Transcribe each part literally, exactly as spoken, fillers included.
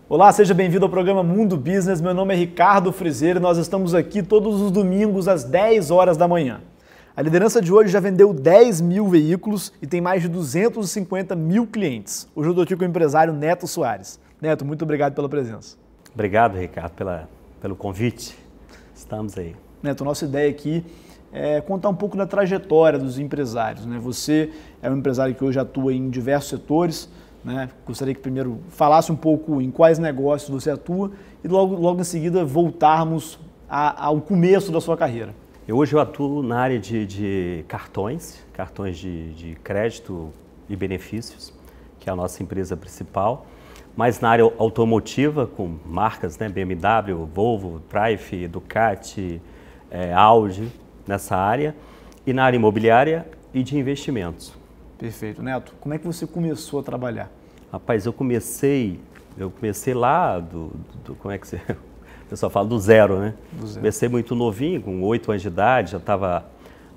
Olá, seja bem-vindo ao programa Mundo Business. Meu nome é Ricardo Frizeiro e nós estamos aqui todos os domingos às dez horas da manhã. A liderança de hoje já vendeu dez mil veículos e tem mais de duzentos e cinquenta mil clientes. Hoje eu estou aqui com o empresário Neto Soares. Neto, muito obrigado pela presença. Obrigado, Ricardo, pela, pelo convite. Estamos aí. Neto, nossa ideia aqui é contar um pouco da trajetória dos empresários, né? Você é um empresário que hoje atua em diversos setores, né? Gostaria que primeiro falasse um pouco em quais negócios você atua e logo, logo em seguida voltarmos a, ao começo da sua carreira. Eu, hoje eu atuo na área de, de cartões, cartões de, de crédito e benefícios, que é a nossa empresa principal, mas na área automotiva, com marcas, né, B M W, Volvo, Triumph, Ducati, é, Audi, nessa área, e na área imobiliária e de investimentos. Perfeito. Neto, como é que você começou a trabalhar? Rapaz, eu comecei, eu comecei lá do, do como é que você, o pessoal fala do zero, né? Do zero. Comecei muito novinho, com oito anos de idade, já estava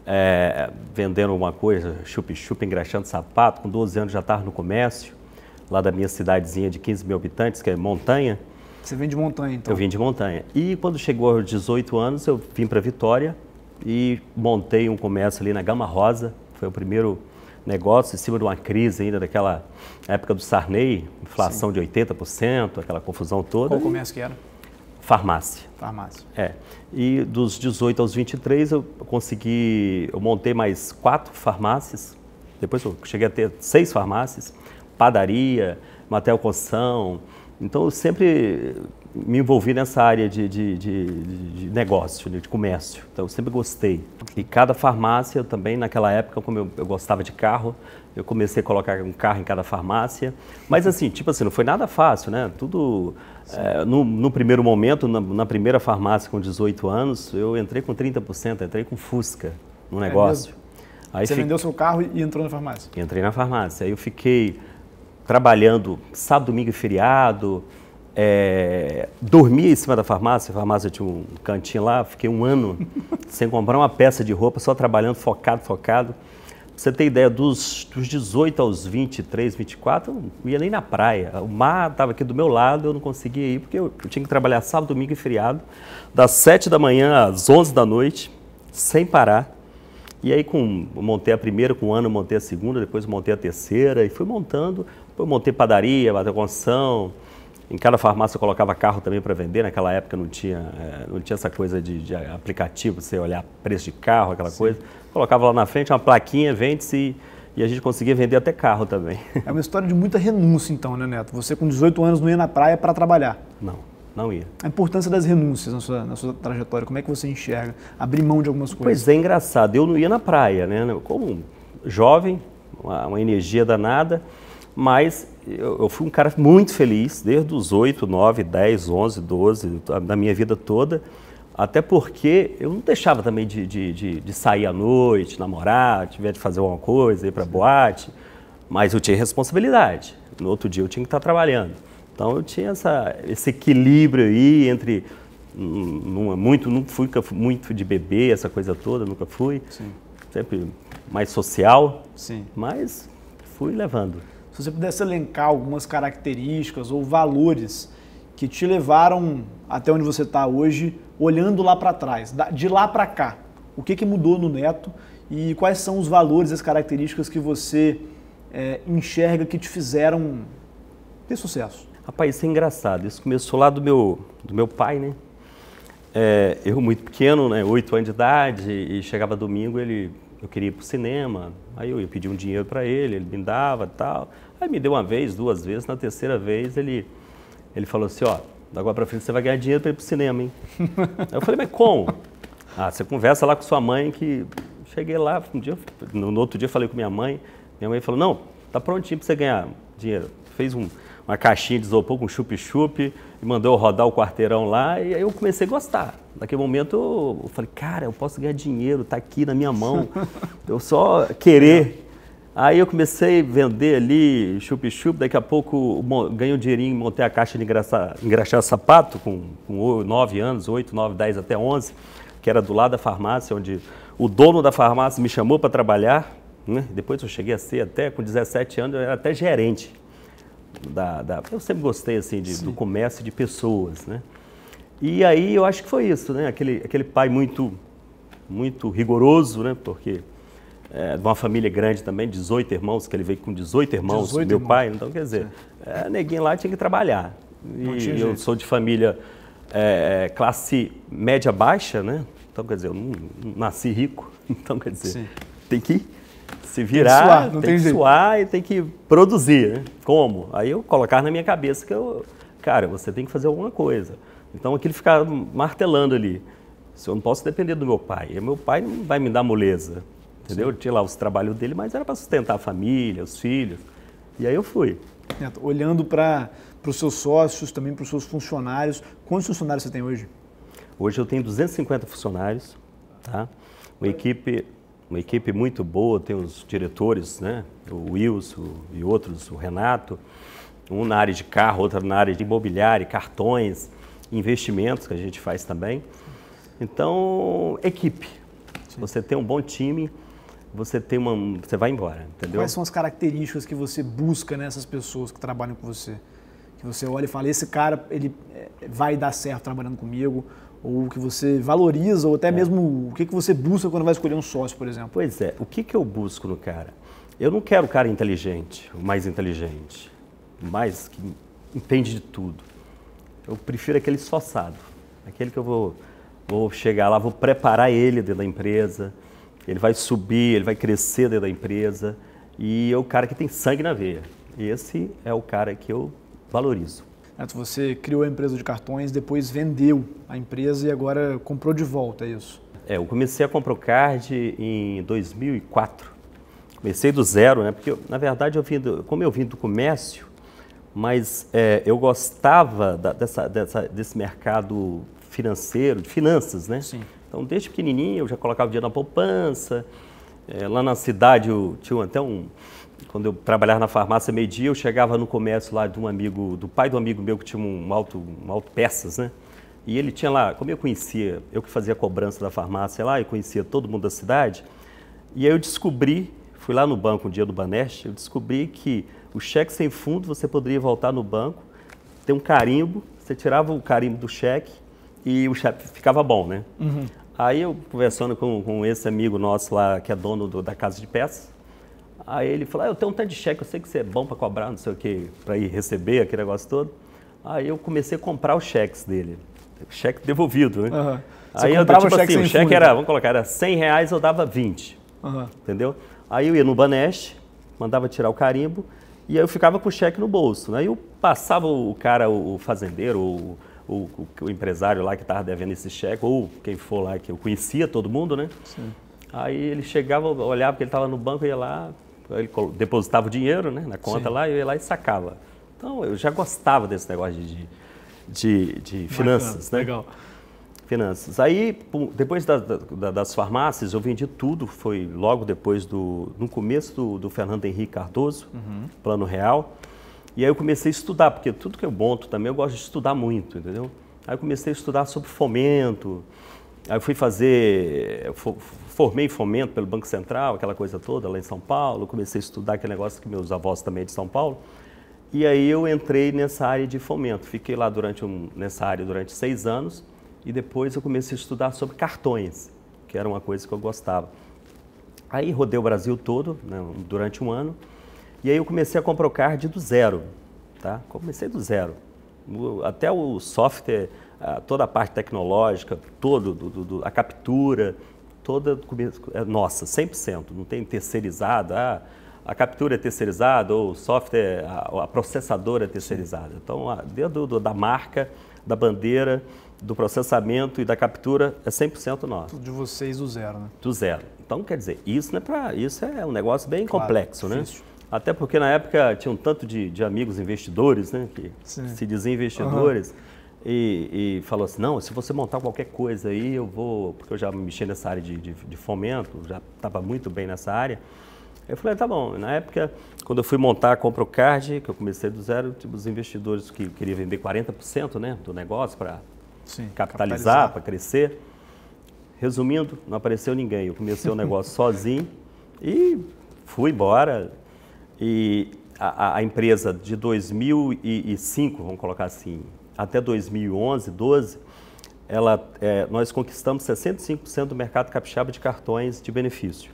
é, vendendo alguma coisa, chup-chup, engraxando sapato, com doze anos já estava no comércio, lá da minha cidadezinha de quinze mil habitantes, que é Montanha. Você vem de Montanha, então? Eu vim de Montanha. E quando chegou aos dezoito anos, eu vim para Vitória e montei um comércio ali na Gama Rosa, foi o primeiro negócio em cima de uma crise ainda daquela época do Sarney, inflação Sim. de oitenta por cento, aquela confusão toda. Qual comércio que era? Farmácia. Farmácia. É. E dos dezoito aos vinte e três eu consegui, eu montei mais quatro farmácias, depois eu cheguei a ter seis farmácias, padaria, material construção. Então eu sempre me envolvi nessa área de, de, de, de negócio, de comércio. Então eu sempre gostei. E cada farmácia, eu também naquela época, como eu, eu gostava de carro, eu comecei a colocar um carro em cada farmácia. Mas assim, tipo assim, não foi nada fácil, né? Tudo, é, no, no primeiro momento, na, na primeira farmácia com dezoito anos, eu entrei com trinta por cento, entrei com Fusca no negócio. É Aí Você fiquei... vendeu seu carro e entrou na farmácia? Entrei na farmácia. Aí eu fiquei trabalhando sábado, domingo e feriado, é, dormia em cima da farmácia, a farmácia tinha um cantinho lá, fiquei um ano sem comprar uma peça de roupa, só trabalhando, focado, focado. Pra você ter ideia, dos, dos dezoito aos vinte e três, vinte e quatro, eu não ia nem na praia. O mar estava aqui do meu lado, eu não conseguia ir, porque eu, eu tinha que trabalhar sábado, domingo e feriado, das sete da manhã às onze da noite, sem parar. E aí com, eu montei a primeira, com um ano eu montei a segunda, depois eu montei a terceira e fui montando. Depois eu montei padaria, bateu construção. Em cada farmácia eu colocava carro também para vender. Naquela época não tinha, é, não tinha essa coisa de, de aplicativo, você olhar preço de carro, aquela Sim. coisa. Colocava lá na frente uma plaquinha, vende-se e a gente conseguia vender até carro também. É uma história de muita renúncia então, né, Neto? Você com dezoito anos não ia na praia para trabalhar? Não. Não ia. A importância das renúncias na sua, na sua trajetória, como é que você enxerga? Abrir mão de algumas coisas? Pois é, engraçado. Eu não ia na praia, né? Como jovem, uma, uma energia danada, mas eu, eu fui um cara muito feliz desde os oito, nove, dez, onze, doze, da minha vida toda, até porque eu não deixava também de, de, de, de sair à noite, namorar, tiver de fazer alguma coisa, ir para boate, mas eu tinha responsabilidade. No outro dia eu tinha que estar trabalhando. Então eu tinha essa, esse equilíbrio aí entre, não, muito, não fui muito de beber, essa coisa toda, nunca fui, Sim. sempre mais social, Sim. mas fui levando. Se você pudesse elencar algumas características ou valores que te levaram até onde você está hoje, olhando lá para trás, de lá para cá, o que, que mudou no Neto e quais são os valores, as características que você é, enxerga que te fizeram ter sucesso? Rapaz, isso é engraçado. Isso começou lá do meu, do meu pai, né? É, eu muito pequeno, né? oito anos de idade, e chegava domingo, ele, eu queria ir pro cinema, aí eu ia pedir um dinheiro para ele, ele me dava e tal. Aí me deu uma vez, duas vezes, na terceira vez ele, ele falou assim, ó, da agora para frente você vai ganhar dinheiro para ir pro cinema, hein? Aí eu falei, mas como? Ah, você conversa lá com sua mãe que... Cheguei lá, um dia, no, no outro dia falei com minha mãe, minha mãe falou, não, tá prontinho para você ganhar dinheiro. Fez um... uma caixinha de isopor com chup-chup e mandou eu rodar o quarteirão lá e aí eu comecei a gostar. Naquele momento eu, eu falei, cara, eu posso ganhar dinheiro, tá aqui na minha mão, eu só querer. Aí eu comecei a vender ali chup-chup, daqui a pouco ganhei um dinheirinho, montei a caixa de engraxar, engraxar sapato com, com nove anos, oito, nove, dez até onze, que era do lado da farmácia, onde o dono da farmácia me chamou para trabalhar, né? Depois eu cheguei a ser até, com dezessete anos, eu era até gerente. da, da, eu sempre gostei assim de, do comércio de pessoas, né? E aí eu acho que foi isso, né? Aquele, aquele pai muito, muito rigoroso, né? Porque é, de uma família grande também, dezoito irmãos, que ele veio com dezoito irmãos, dezoito meu irmãos. pai, então quer dizer, é, neguinho lá tinha que trabalhar. E eu jeito. sou de família é, classe média baixa, né? Então quer dizer, eu não, não nasci rico, então quer dizer, Sim. tem que se virar, tem que suar, tem tem que suar e tem que produzir, né? Como? Aí eu colocar na minha cabeça que eu, cara, você tem que fazer alguma coisa. Então aquilo ficava martelando ali. Eu não posso depender do meu pai. E meu pai não vai me dar moleza, entendeu? Sim. Tinha lá os trabalhos dele, mas era para sustentar a família, os filhos. E aí eu fui. Neto, olhando para os seus sócios, também para os seus funcionários, quantos funcionários você tem hoje? Hoje eu tenho duzentos e cinquenta funcionários, tá? Uma equipe, uma equipe muito boa, tem os diretores, né? O Wilson e outros, o Renato, um na área de carro, outro na área de imobiliário, cartões, investimentos que a gente faz também. Então, equipe. Se você tem um bom time, você tem uma, você vai embora, entendeu? Quais são as características que você busca nessas pessoas que trabalham com você? Que você olha e fala, esse cara ele vai dar certo trabalhando comigo, ou que você valoriza, ou até é. mesmo o que, que você busca quando vai escolher um sócio, por exemplo? Pois é, o que, que eu busco no cara? Eu não quero o cara inteligente, o mais inteligente, o mais que entende de tudo. Eu prefiro aquele esforçado, aquele que eu vou, vou chegar lá, vou preparar ele dentro da empresa, ele vai subir, ele vai crescer dentro da empresa, e é o cara que tem sangue na veia. Esse é o cara que eu valorizo. Neto, você criou a empresa de cartões, depois vendeu a empresa e agora comprou de volta, é isso? É, eu comecei a Comprocard em dois mil e quatro. Comecei do zero, né? Porque, eu, na verdade, eu vim do, como eu vim do comércio, mas é, eu gostava da, dessa, dessa, desse mercado financeiro, de finanças, né? Sim. Então, desde pequenininho, eu já colocava dinheiro na poupança. É, lá na cidade, eu tinha até um... Quando eu trabalhava na farmácia meio-dia, eu chegava no comércio lá de um amigo, do pai de um amigo meu que tinha um auto, um auto peças, né? E ele tinha lá, como eu conhecia, eu que fazia a cobrança da farmácia lá, eu conhecia todo mundo da cidade, e aí eu descobri, fui lá no banco um dia do Banesp, eu descobri que o cheque sem fundo, você poderia voltar no banco, ter um carimbo, você tirava o carimbo do cheque e o cheque ficava bom, né? Uhum. Aí eu conversando com, com esse amigo nosso lá, que é dono do, da casa de peças, aí ele falou, ah, eu tenho um tanto de cheque, eu sei que você é bom para cobrar, não sei o que, para ir receber aquele negócio todo. Aí eu comecei a comprar os cheques dele, cheque devolvido, né? Uhum. Aí eu, tipo assim, o cheque era, vamos colocar, era cem reais, eu dava vinte, uhum. entendeu? Aí eu ia no Banesp, mandava tirar o carimbo, e aí eu ficava com o cheque no bolso, né? Aí eu passava o cara, o fazendeiro, o, o, o, o empresário lá que estava devendo esse cheque, ou quem for lá, que eu conhecia todo mundo, né? Sim. Aí ele chegava, olhava porque ele estava no banco, ia lá, ele depositava o dinheiro, né, na conta Sim. lá, eu ia lá e sacava. Então, eu já gostava desse negócio de, de, de finanças, Bacana, né? Legal. Finanças. Aí, depois da, da, das farmácias, eu vendi tudo, foi logo depois do, no começo do, do Fernando Henrique Cardoso, uhum. Plano Real. E aí eu comecei a estudar, porque tudo que eu monto também, eu gosto de estudar muito, entendeu? Aí eu comecei a estudar sobre fomento, aí eu fui fazer, eu formei em fomento pelo Banco Central, aquela coisa toda lá em São Paulo, comecei a estudar aquele negócio que meus avós também é de São Paulo. E aí eu entrei nessa área de fomento, fiquei lá durante um, nessa área durante seis anos e depois eu comecei a estudar sobre cartões, que era uma coisa que eu gostava. Aí rodei o Brasil todo, né, durante um ano, e aí eu comecei a Comprocard do zero, tá? Comecei do zero, até o software, toda a parte tecnológica, todo, do, do, a captura, toda é nossa, cem por cento, não tem terceirizado, ah, a captura é terceirizada ou o software, a, a processadora é terceirizada. Então, a, dentro do, da marca, da bandeira, do processamento e da captura é cem por cento nosso. Tudo de vocês do zero, né? Do zero. Então, quer dizer, isso, não é, pra, isso é um negócio bem claro, complexo, difícil. né? Até porque na época tinha um tanto de, de amigos investidores, né? Que Sim. se diziam investidores. Uhum. E, e falou assim, não, se você montar qualquer coisa aí, eu vou... Porque eu já mexi nessa área de, de, de fomento, já estava muito bem nessa área. Eu falei, tá bom. Na época, quando eu fui montar a Comprocard, que eu comecei do zero, tipo, os investidores que queriam vender quarenta por cento, né, do negócio para capitalizar, capitalizar. para crescer. Resumindo, não apareceu ninguém. Eu comecei o negócio sozinho e fui embora. E a, a empresa de dois mil e cinco, vamos colocar assim, até dois mil e onze, doze, ela, é, nós conquistamos sessenta e cinco por cento do mercado capixaba de cartões de benefício.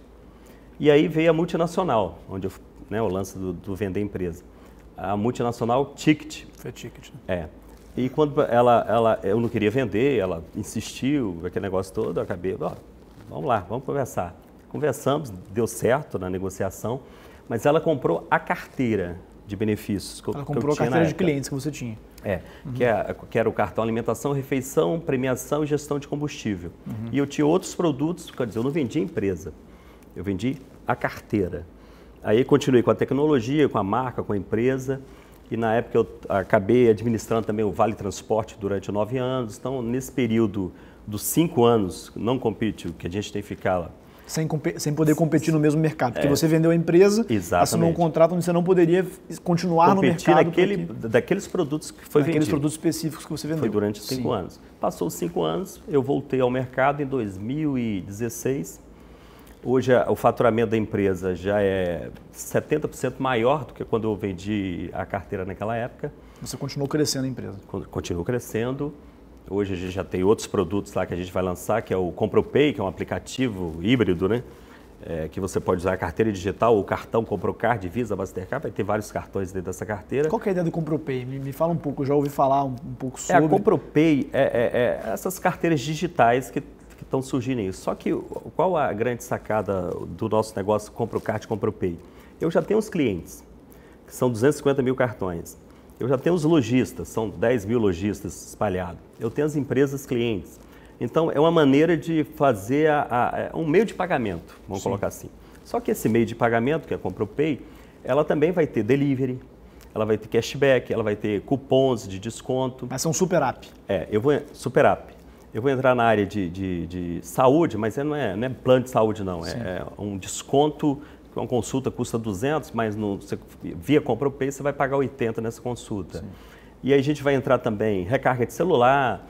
E aí veio a multinacional, onde eu, né, o lance do, do vender empresa. A multinacional Ticket. Foi Ticket. Né? É. E quando ela, ela, eu não queria vender, ela insistiu, aquele negócio todo, eu acabei, ó, vamos lá, vamos conversar. Conversamos, deu certo na negociação, mas ela comprou a carteira de benefícios que, ela que comprou eu tinha a carteira na de clientes que você tinha. É, uhum. que, é, que era o cartão alimentação, refeição, premiação e gestão de combustível. Uhum. E eu tinha outros produtos, quer dizer, eu não vendia empresa, eu vendi a carteira. Aí continuei com a tecnologia, com a marca, com a empresa, e na época eu acabei administrando também o Vale Transporte durante nove anos. Então, nesse período dos cinco anos, não compete, que a gente tem que ficar lá. Sem, sem poder competir no mesmo mercado, porque é, você vendeu a empresa, exatamente. Assinou um contrato onde você não poderia continuar competir no mercado. Naquele, daqueles produtos que foi daqueles vendido. produtos específicos que você vendeu. Foi durante cinco Sim. anos. Passou os cinco anos, eu voltei ao mercado em dois mil e dezesseis. Hoje o faturamento da empresa já é setenta por cento maior do que quando eu vendi a carteira naquela época. Você continuou crescendo a empresa? Continuou crescendo. Hoje a gente já tem outros produtos lá que a gente vai lançar, que é o ComproPay, que é um aplicativo híbrido, né? É, que você pode usar a carteira digital ou o cartão ComproCard, Visa, Mastercard, vai ter vários cartões dentro dessa carteira. Qual que é a ideia do ComproPay? Me, me fala um pouco, eu já ouvi falar um, um pouco sobre. É, a ComproPay é, é, é essas carteiras digitais que que estão surgindo aí. Só que qual a grande sacada do nosso negócio ComproCard e ComproPay? Eu já tenho os clientes, que são duzentos e cinquenta mil cartões. Eu já tenho os lojistas, são dez mil lojistas espalhados. Eu tenho as empresas clientes. Então, é uma maneira de fazer a, a, um meio de pagamento, vamos Sim. colocar assim. Só que esse meio de pagamento, que é a ComproPay, ela também vai ter delivery, ela vai ter cashback, ela vai ter cupons de desconto. Mas são super app. É, eu vou super app. Eu vou entrar na área de, de, de saúde, mas não é, não é plano de saúde, não. É, é um desconto, uma consulta custa duzentos, mas no, você, via ComproPay você vai pagar oitenta nessa consulta. Sim. E aí a gente vai entrar também recarga de celular,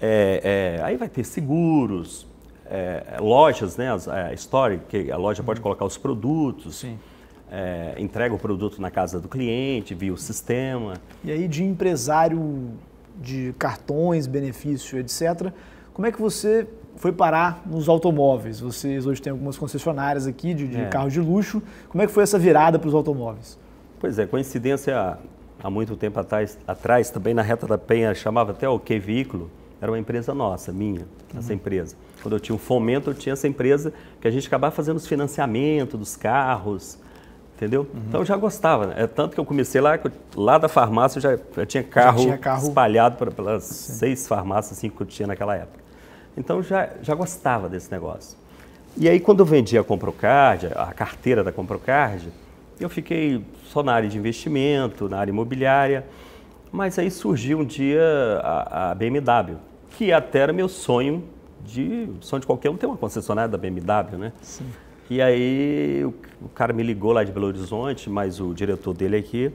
é, é, aí vai ter seguros, é, lojas, né, a Store, que a loja pode colocar os produtos, é, entrega o produto na casa do cliente, via o sistema. E aí de empresário de cartões, benefício, etcétera, como é que você foi parar nos automóveis? Vocês hoje têm algumas concessionárias aqui de, de é. carros de luxo. Como é que foi essa virada para os automóveis? Pois é, coincidência, há muito tempo atrás, atrás também na Reta da Penha, chamava até o Que Veículo, era uma empresa nossa, minha, essa uhum. empresa. Quando eu tinha um Fomento, eu tinha essa empresa que a gente acabava fazendo os financiamentos dos carros, entendeu? Uhum. Então eu já gostava, né? É tanto que eu comecei lá, lá da farmácia eu já, já tinha carro, já tinha carro... espalhado pra, pelas Sim. seis farmácias assim, que eu tinha naquela época. Então já, já gostava desse negócio. E aí quando eu vendi a ComproCard, a carteira da ComproCard, eu fiquei só na área de investimento, na área imobiliária, mas aí surgiu um dia a, a B M W, que até era meu sonho, de sonho de qualquer um ter uma concessionária da B M W, né? Sim. E aí o, o cara me ligou lá de Belo Horizonte, mas o diretor dele aqui,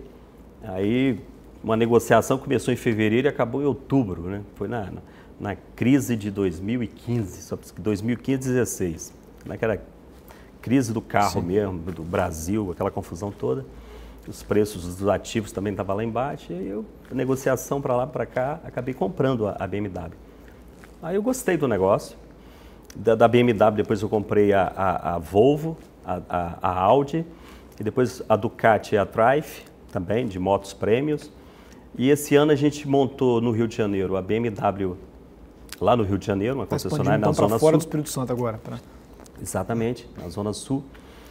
aí uma negociação começou em fevereiro e acabou em outubro, né? Foi na, na, na crise de dois mil e quinze, dois mil e quinze, dezesseis, naquela crise do carro Sim. mesmo, do Brasil, aquela confusão toda. Os preços dos ativos também estavam lá embaixo, e aí eu, a negociação para lá, para cá, acabei comprando a, a B M W. Aí eu gostei do negócio. Da, da B M W, depois eu comprei a, a, a Volvo, a, a, a Audi, e depois a Ducati e a Triumph, também, de motos prêmios. E esse ano a gente montou no Rio de Janeiro a B M W, lá no Rio de Janeiro, uma concessionária na Zona Sul. Fora do Espírito Santo agora. Pra... Exatamente, na Zona Sul.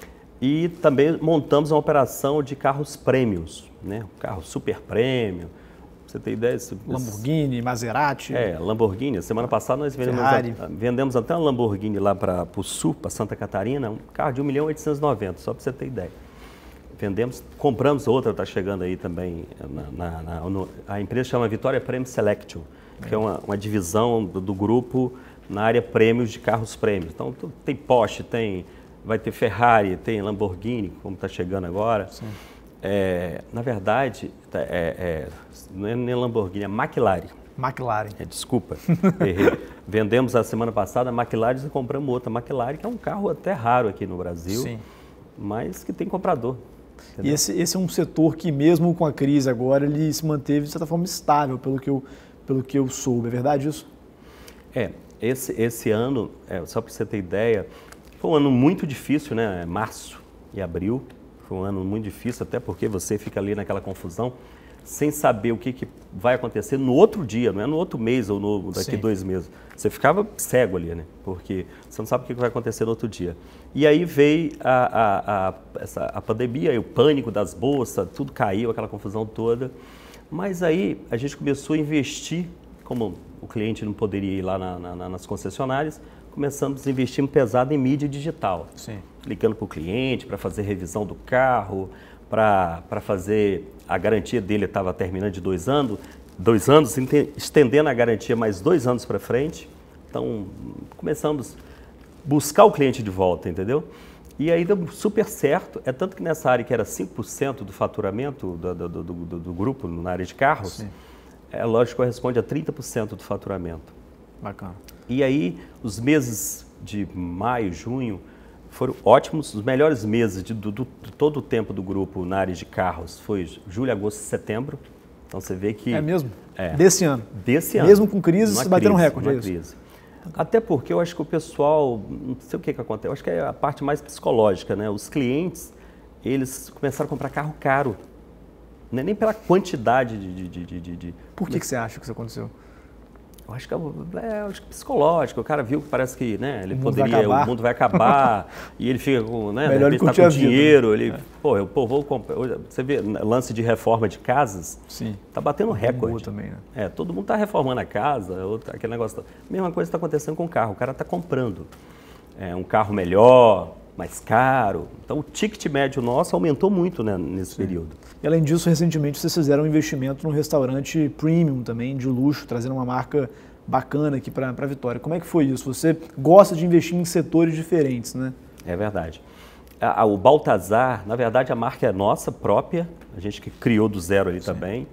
E também montamos uma operação de carros prêmios, né? Carro super prêmio. Você tem ideia? Lamborghini, Maserati. É, Lamborghini. Semana passada nós vendemos, a, vendemos até um Lamborghini lá para o sul, para Santa Catarina, um carro de um milhão oitocentos e noventa, só para você ter ideia. Vendemos, compramos outra, está chegando aí também. Na, na, na, no, a empresa chama Vitória Prêmio Selection, que é uma, uma divisão do, do grupo na área prêmios de carros prêmios. Então tem Porsche, tem, vai ter Ferrari, tem Lamborghini, como está chegando agora. Sim. É, na verdade, é, é, não é nem Lamborghini, é McLaren. McLaren. É, desculpa, errei. Vendemos a semana passada a McLaren e compramos outra McLaren, que é um carro até raro aqui no Brasil, Sim. mas que tem comprador. E esse, esse é um setor que, mesmo com a crise agora, ele se manteve, de certa forma, estável, pelo que eu, pelo que eu soube. É verdade isso? É, esse, esse ano, é, só para você ter ideia, foi um ano muito difícil, né? Março e abril, foi um ano muito difícil, até porque você fica ali naquela confusão, sem saber o que, que vai acontecer no outro dia, não é no outro mês ou no, daqui Sim. dois meses. Você ficava cego ali, né? Porque você não sabe o que vai acontecer no outro dia. E aí veio a, a, a, essa, a pandemia, o pânico das bolsas, tudo caiu, aquela confusão toda. Mas aí a gente começou a investir, como o cliente não poderia ir lá na, na, nas concessionárias, começamos a investir pesado em mídia digital. Sim. Ligando para o cliente, para fazer revisão do carro, para fazer a garantia dele, estava terminando de dois anos, dois anos, estendendo a garantia mais dois anos para frente. Então, começamos a buscar o cliente de volta, entendeu? E aí deu super certo, é tanto que nessa área que era cinco por cento do faturamento do, do, do, do, do grupo, na área de carros, Sim. é lógico, corresponde a trinta por cento do faturamento. Bacana. E aí, os meses de maio, junho, foram ótimos, os melhores meses de, do, do, de todo o tempo do grupo na área de carros foi julho, agosto e setembro. Então você vê que... É mesmo? É, desse ano? Desse ano. Mesmo com crise, vocês bateram um recorde, é isso? Crise. Até porque eu acho que o pessoal, não sei o que que acontece, eu acho que é a parte mais psicológica, né? Os clientes, eles começaram a comprar carro caro. Não é nem pela quantidade de... de, de, de, de Por que, que você acha que isso aconteceu? Eu acho que é, é acho que psicológico. O cara viu que parece que, né, ele o poderia, o mundo vai acabar e ele fica com, né, melhor ele tá com dinheiro, vida, né? ele, é. pô, eu pô, vou comprar. Você vê lance de reforma de casas, Sim. Tá batendo recorde. Também, né? É, todo mundo tá reformando a casa, outro, aquele negócio. A mesma coisa está acontecendo com o carro. O cara está comprando é, um carro melhor, mais caro. Então o ticket médio nosso aumentou muito, né, nesse Sim. período. E além disso, recentemente vocês fizeram um investimento num restaurante premium também, de luxo, trazendo uma marca bacana aqui para a Vitória. Como é que foi isso? Você gosta de investir em setores diferentes, né? É verdade. A, a, o Baltazar, na verdade, a marca é nossa própria, a gente que criou do zero ali Sim. também.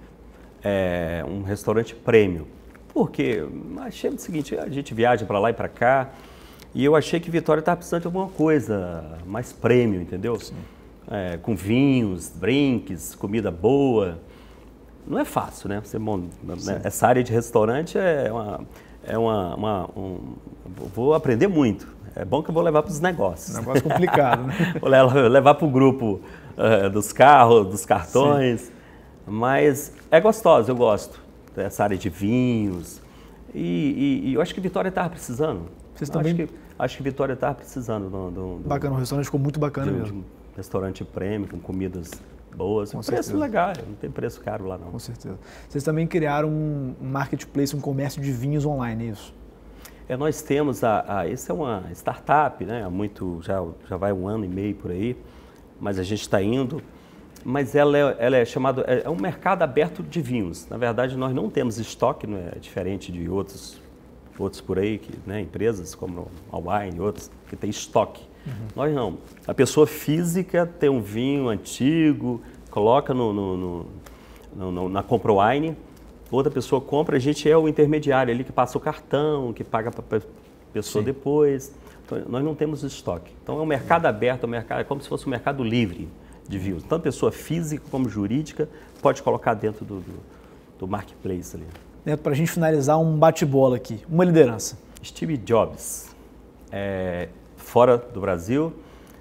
É um restaurante premium. Por quê? Achei o seguinte, a gente viaja para lá e para cá, e eu achei que Vitória estava precisando de alguma coisa mais premium, entendeu? Sim. É, com vinhos, drinks, comida boa. Não é fácil, né? Você, né? Essa área de restaurante é uma... É uma, uma um, vou aprender muito. É bom que eu vou levar para os negócios. Um negócio complicado, né? Vou levar para o grupo uh, dos carros, dos cartões. Sim. Mas é gostoso, eu gosto dessa área de vinhos. E, e, e eu acho que Vitória estava precisando. Vocês também... Acho que, acho que Vitória estava precisando. Do, do, do, bacana, o restaurante ficou muito bacana de, mesmo. De um restaurante premium, com comidas boas. Com um preço certeza. legal, não tem preço caro lá não. Com certeza. Vocês também criaram um marketplace, um comércio de vinhos online, é isso? É, nós temos, a, a, isso é uma startup, né? Há muito, já, já vai um ano e meio por aí, mas a gente está indo. Mas ela é, ela é chamada, é um mercado aberto de vinhos. Na verdade, nós não temos estoque, não é diferente de outros, outros por aí, que, né, empresas como a Wine e outros, que tem estoque. Uhum. Nós não. A pessoa física tem um vinho antigo, coloca no, no, no, no, no, na Compra Wine, outra pessoa compra, a gente é o intermediário ali que passa o cartão, que paga para a pessoa Sim. depois. Então, nós não temos estoque. Então é um mercado aberto, é, um mercado, é como se fosse um mercado livre de vinhos. Tanto pessoa física como jurídica pode colocar dentro do, do, do marketplace ali. Neto, para a gente finalizar um bate-bola aqui, uma liderança. Steve Jobs, é, fora do Brasil,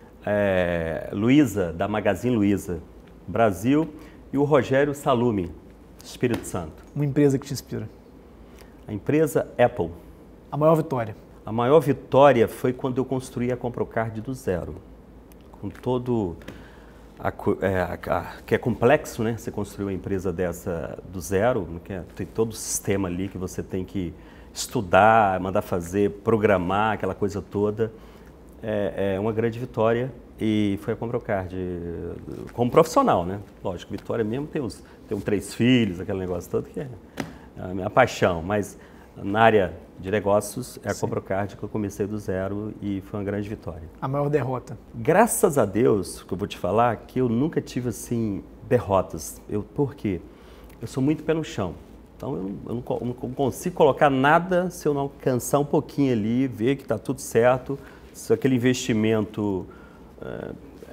é, Luiza, da Magazine Luiza, Brasil, e o Rogério Salumi, Espírito Santo. Uma empresa que te inspira? A empresa Apple. A maior vitória? A maior vitória foi quando eu construí a Comprocard do zero, com todo... A, é, a, que é complexo, né? Você construir uma empresa dessa do zero, que é, tem todo o sistema ali que você tem que estudar, mandar fazer, programar, aquela coisa toda. É, é uma grande vitória e foi a Comprocard como profissional, né? Lógico, Vitória mesmo tem uns, tem uns três filhos, aquele negócio todo que é a minha paixão, mas na área de negócios é a Comprocard que eu comecei do zero e foi uma grande vitória. A maior derrota? Graças a Deus, que eu vou te falar, que eu nunca tive assim derrotas. Eu, por quê? Eu sou muito pé no chão. Então eu, não, eu não, não consigo colocar nada se eu não alcançar um pouquinho ali, ver que está tudo certo, se aquele investimento é,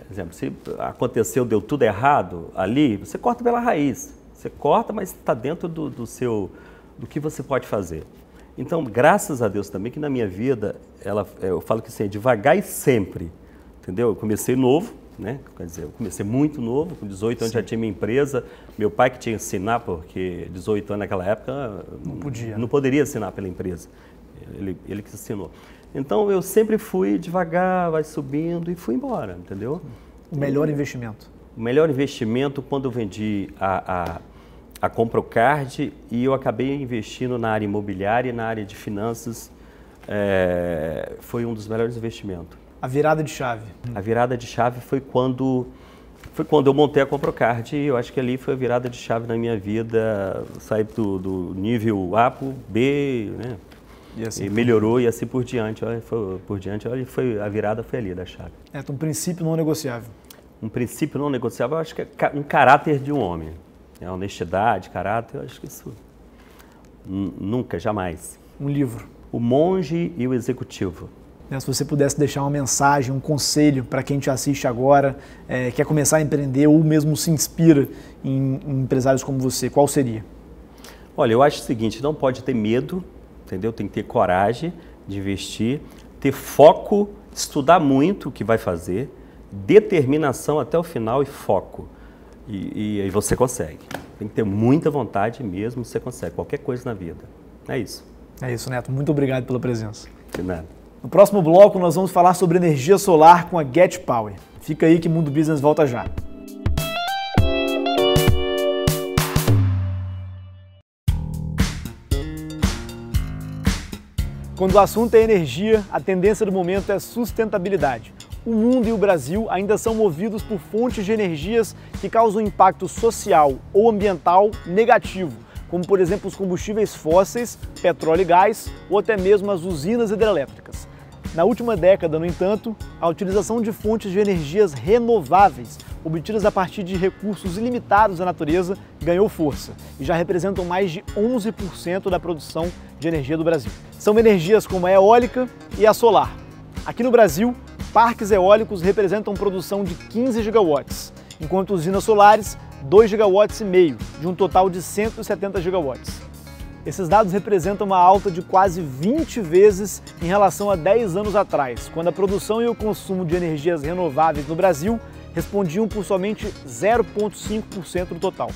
Por exemplo, se aconteceu, deu tudo errado ali, você corta pela raiz. Você corta, mas está dentro do, do seu, do que você pode fazer. Então, graças a Deus também que na minha vida, ela, eu falo que assim, é devagar e sempre, entendeu? Eu comecei novo, né? Quer dizer, eu comecei muito novo, com dezoito anos já tinha minha empresa. Meu pai que tinha que ensinar, porque dezoito anos naquela época não podia, não poderia assinar pela empresa. Ele, ele que ensinou. Então, eu sempre fui devagar, vai subindo e fui embora, entendeu? O melhor investimento? O melhor investimento quando eu vendi a, a, a Comprocard e eu acabei investindo na área imobiliária e na área de finanças, é, foi um dos melhores investimentos. A virada de chave? A virada de chave foi quando, foi quando eu montei a Comprocard e eu acho que ali foi a virada de chave na minha vida, sair do, do nível A para o B, né? E, assim, e melhorou e assim por diante, olha, foi, por diante, olha, foi, a virada foi ali da chave. É, então, um princípio não negociável. Um princípio não negociável, eu acho que é um caráter de um homem. É honestidade, caráter, eu acho que isso nunca, jamais. Um livro. O Monge e o Executivo. É, se você pudesse deixar uma mensagem, um conselho para quem te assiste agora, é, quer começar a empreender ou mesmo se inspira em, em empresários como você, qual seria? Olha, eu acho o seguinte, não pode ter medo, entendeu? Tem que ter coragem de investir, ter foco, estudar muito o que vai fazer, determinação até o final e foco. E, e aí você consegue. Tem que ter muita vontade mesmo, você consegue qualquer coisa na vida. É isso. É isso, Neto. Muito obrigado pela presença. De nada. No próximo bloco nós vamos falar sobre energia solar com a Get Power. Fica aí que Mundo Business volta já. Quando o assunto é energia, a tendência do momento é sustentabilidade. O mundo e o Brasil ainda são movidos por fontes de energias que causam impacto social ou ambiental negativo, como por exemplo os combustíveis fósseis, petróleo e gás, ou até mesmo as usinas hidrelétricas. Na última década, no entanto, a utilização de fontes de energias renováveis, obtidas a partir de recursos ilimitados da natureza, ganhou força e já representam mais de onze por cento da produção de energia do Brasil. São energias como a eólica e a solar. Aqui no Brasil, parques eólicos representam produção de quinze gigawatts, enquanto usinas solares, dois gigawatts e meio, de um total de cento e setenta gigawatts. Esses dados representam uma alta de quase vinte vezes em relação a dez anos atrás, quando a produção e o consumo de energias renováveis no Brasil respondiam por somente zero vírgula cinco por cento do total.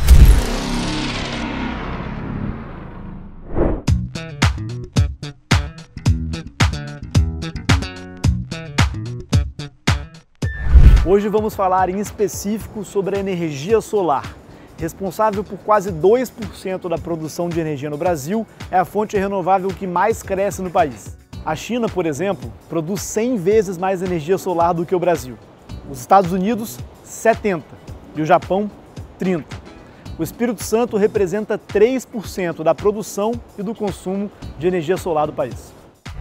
Hoje vamos falar em específico sobre a energia solar. Responsável por quase dois por cento da produção de energia no Brasil, é a fonte renovável que mais cresce no país. A China, por exemplo, produz cem vezes mais energia solar do que o Brasil. Os Estados Unidos, setenta, e o Japão, trinta. O Espírito Santo representa três por cento da produção e do consumo de energia solar do país.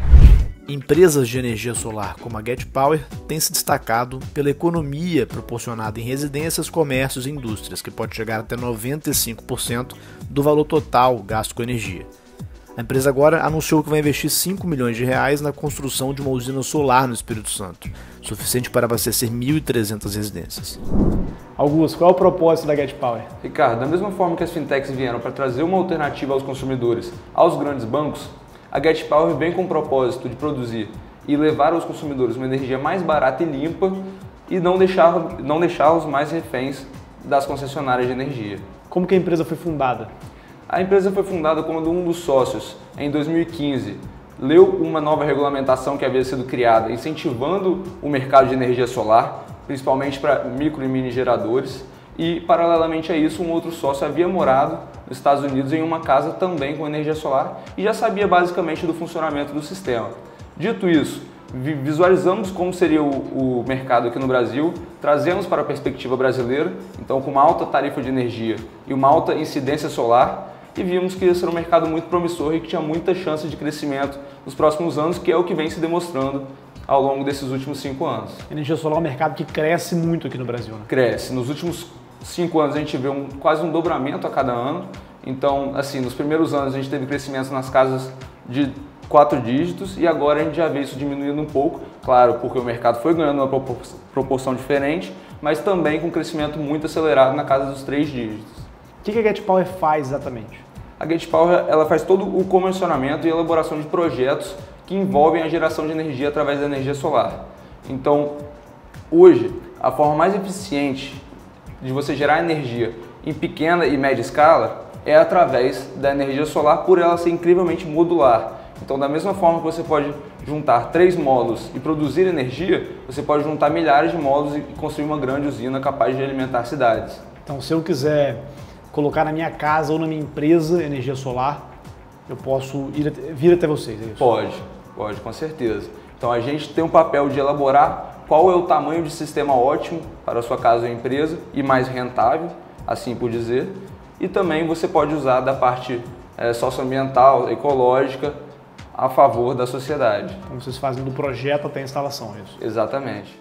Empresas de energia solar como a Get Power têm se destacado pela economia proporcionada em residências, comércios e indústrias, que pode chegar até noventa e cinco por cento do valor total gasto com energia. A empresa agora anunciou que vai investir cinco milhões de reais na construção de uma usina solar no Espírito Santo, suficiente para abastecer mil e trezentas residências. Augusto, qual é o propósito da Get Power? Ricardo, da mesma forma que as fintechs vieram para trazer uma alternativa aos consumidores, aos grandes bancos, a Get Power vem com o propósito de produzir e levar aos consumidores uma energia mais barata e limpa e não deixar, não deixá-los mais reféns das concessionárias de energia. Como que a empresa foi fundada? A empresa foi fundada quando um dos sócios, em dois mil e quinze, leu uma nova regulamentação que havia sido criada, incentivando o mercado de energia solar, principalmente para micro e mini geradores, e paralelamente a isso um outro sócio havia morado nos Estados Unidos em uma casa também com energia solar e já sabia basicamente do funcionamento do sistema. Dito isso, visualizamos como seria o, o mercado aqui no Brasil, trazemos para a perspectiva brasileira, então com uma alta tarifa de energia e uma alta incidência solar, e vimos que esse era um mercado muito promissor e que tinha muita chance de crescimento nos próximos anos, que é o que vem se demonstrando ao longo desses últimos cinco anos. A energia solar é um mercado que cresce muito aqui no Brasil, né? Cresce. Nos últimos cinco anos a gente vê um, quase um dobramento a cada ano. Então, assim, nos primeiros anos a gente teve crescimento nas casas de quatro dígitos, e agora a gente já vê isso diminuindo um pouco, claro, porque o mercado foi ganhando uma proporção diferente, mas também com um crescimento muito acelerado na casa dos três dígitos. O que a Get Power faz exatamente? A Get Power ela faz todo o comissionamento e elaboração de projetos que envolvem a geração de energia através da energia solar. Então, hoje, a forma mais eficiente de você gerar energia em pequena e média escala é através da energia solar, por ela ser incrivelmente modular. Então, da mesma forma que você pode juntar três módulos e produzir energia, você pode juntar milhares de módulos e construir uma grande usina capaz de alimentar cidades. Então, se eu quiser colocar na minha casa ou na minha empresa energia solar, eu posso ir, vir até vocês, é isso? Pode, pode, com certeza. Então, a gente tem um papel de elaborar qual é o tamanho de sistema ótimo para a sua casa ou empresa e mais rentável, assim por dizer. E também você pode usar da parte é, socioambiental, ecológica, a favor da sociedade. Então vocês fazem do projeto até a instalação, é isso? Exatamente.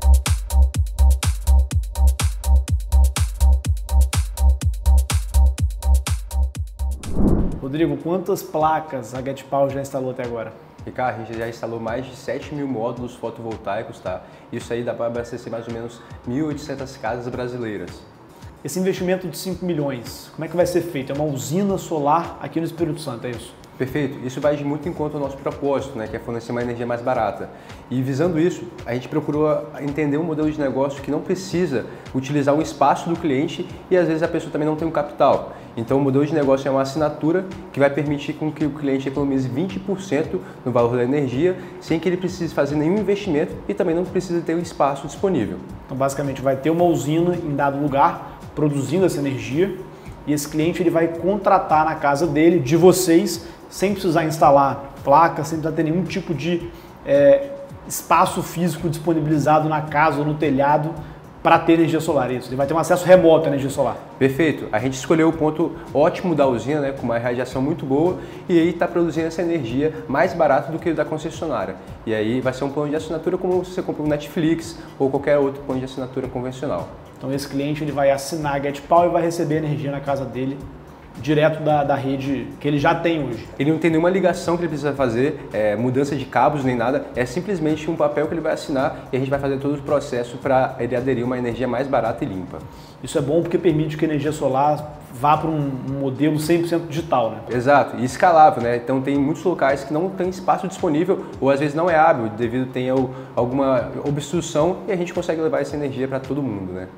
Rodrigo, quantas placas a Get Power já instalou até agora? Ricardo, a gente já instalou mais de sete mil módulos fotovoltaicos, tá? Isso aí dá para abastecer mais ou menos mil e oitocentas casas brasileiras. Esse investimento de cinco milhões, como é que vai ser feito? É uma usina solar aqui no Espírito Santo, é isso? Perfeito. Isso vai de muito em conta ao nosso propósito, né, que é fornecer uma energia mais barata. E visando isso, a gente procurou entender um modelo de negócio que não precisa utilizar o espaço do cliente e às vezes a pessoa também não tem o capital. Então o modelo de negócio é uma assinatura que vai permitir com que o cliente economize vinte por cento no valor da energia sem que ele precise fazer nenhum investimento e também não precisa ter o espaço disponível. Então basicamente vai ter uma usina em dado lugar produzindo essa energia e esse cliente ele vai contratar na casa dele, de vocês, sem precisar instalar placa, sem precisar ter nenhum tipo de é, espaço físico disponibilizado na casa ou no telhado para ter energia solar. Isso. Ele vai ter um acesso remoto à energia solar. Perfeito. A gente escolheu o ponto ótimo da usina, né, com uma radiação muito boa, e aí está produzindo essa energia mais barata do que o da concessionária. E aí vai ser um plano de assinatura como se você compra um Netflix ou qualquer outro plano de assinatura convencional. Então esse cliente ele vai assinar a Get Power e vai receber energia na casa dele direto da, da rede que ele já tem hoje. Ele não tem nenhuma ligação que ele precisa fazer, é, mudança de cabos nem nada, é simplesmente um papel que ele vai assinar e a gente vai fazer todo o processo para ele aderir a uma energia mais barata e limpa. Isso é bom porque permite que a energia solar vá para um, um modelo cem por cento digital, né? Exato, e escalável, né? Então tem muitos locais que não tem espaço disponível ou às vezes não é hábil devido a ter alguma obstrução e a gente consegue levar essa energia para todo mundo, né?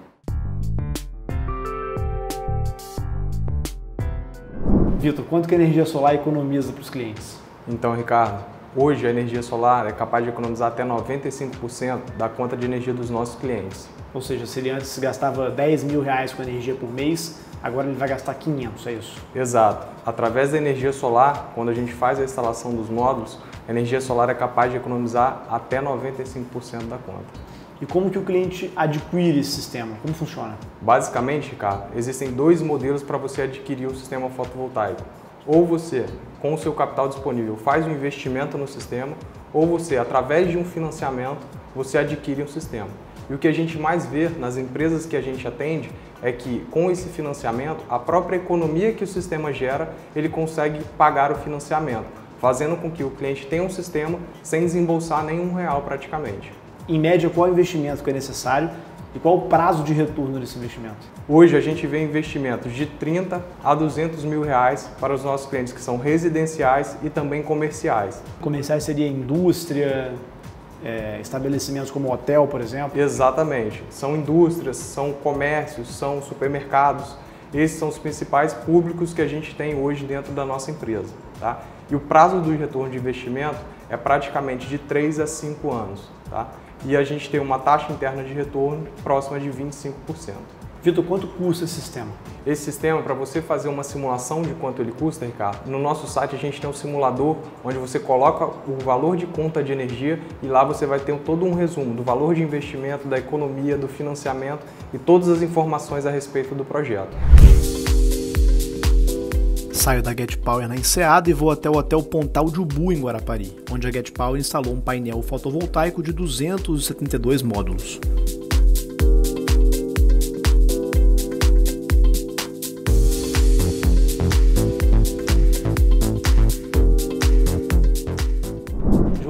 Vitor, quanto que a energia solar economiza para os clientes? Então, Ricardo, hoje a energia solar é capaz de economizar até noventa e cinco por cento da conta de energia dos nossos clientes. Ou seja, se ele antes gastava dez mil reais com energia por mês, agora ele vai gastar quinhentos, é isso? Exato. Através da energia solar, quando a gente faz a instalação dos módulos, a energia solar é capaz de economizar até noventa e cinco por cento da conta. E como que o cliente adquire esse sistema? Como funciona? Basicamente, Ricardo, existem dois modelos para você adquirir um sistema fotovoltaico. Ou você, com o seu capital disponível, faz um investimento no sistema, ou você, através de um financiamento, você adquire um sistema. E o que a gente mais vê nas empresas que a gente atende é que, com esse financiamento, a própria economia que o sistema gera, ele consegue pagar o financiamento, fazendo com que o cliente tenha um sistema sem desembolsar nenhum real praticamente. Em média, qual é o investimento que é necessário e qual o prazo de retorno desse investimento? Hoje a gente vê investimentos de trinta a duzentos mil reais para os nossos clientes que são residenciais e também comerciais. Comerciais seria indústria, é, estabelecimentos como hotel, por exemplo? Exatamente. São indústrias, são comércios, são supermercados. Esses são os principais públicos que a gente tem hoje dentro da nossa empresa, tá? E o prazo do retorno de investimento é praticamente de três a cinco anos, tá? E a gente tem uma taxa interna de retorno próxima de vinte e cinco por cento. Vitor, quanto custa esse sistema? Esse sistema, para você fazer uma simulação de quanto ele custa, Ricardo, no nosso site a gente tem um simulador onde você coloca o valor de conta de energia e lá você vai ter todo um resumo do valor de investimento, da economia, do financiamento e todas as informações a respeito do projeto. Saio da Get Power na Enseada e vou até o Hotel Pontal de Ubu, em Guarapari, onde a Get Power instalou um painel fotovoltaico de duzentos e setenta e dois módulos.